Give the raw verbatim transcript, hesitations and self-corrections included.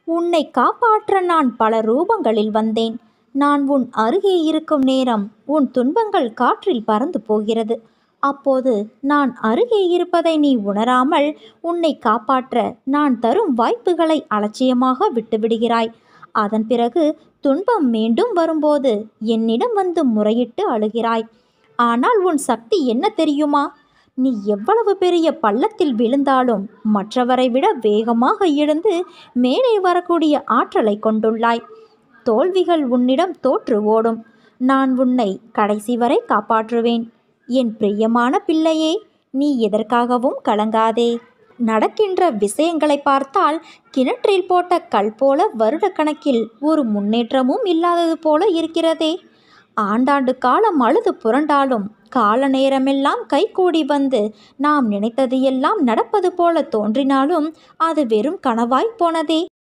உன்னை காப்பாற்ற நான் பல ரூபங்களில் வந்தேன். நான் உன் அருகே இருக்கும் நேரம் உன் துன்பங்கள் காற்றில் பறந்து போகிறது. அப்போது நான் அருகே இருப்பதை நீ உணராமல் உன்னை காப்பாற்ற நான் தரும் வாய்ப்புகளை அலட்சியமாக விட்டுவிடுகிறாய். அதன் பிறகு துன்பம் மீண்டும் வரும்போது என்னிடம் வந்து முறையிட்டு அழுகிறாய். ஆனால் உன் சக்தி என்ன தெரியுமா? நீ எவ்வளவு பெரிய பள்ளத்தில் விழுந்தாலும் மற்றவரை விட வேகமாக எழுந்து மேலே வரக்கூடிய ஆற்றலை கொண்டுள்ளாய். தோல்விகள் உன்னிடம் தோற்று ஓடும். நான் உன்னை கடைசி வரை காப்பாற்றுவேன். என் பிரியமான பிள்ளையே, நீ எதற்காகவும் கலங்காதே. நடக்கின்ற விஷயங்களை பார்த்தால் கிணற்றில் போட்ட கல் போல வருடக்கணக்கில் ஒரு முன்னேற்றமும் இல்லாதது போல இருக்கிறதே. ஆண்டாண்டு காலம் அழுது புரண்டாலும் கால நேரமெல்லாம் கைகூடி வந்து நாம் நினைத்தது எல்லாம் நடப்பது போல தோன்றினாலும் அது வெறும் கனவாய் போனதே.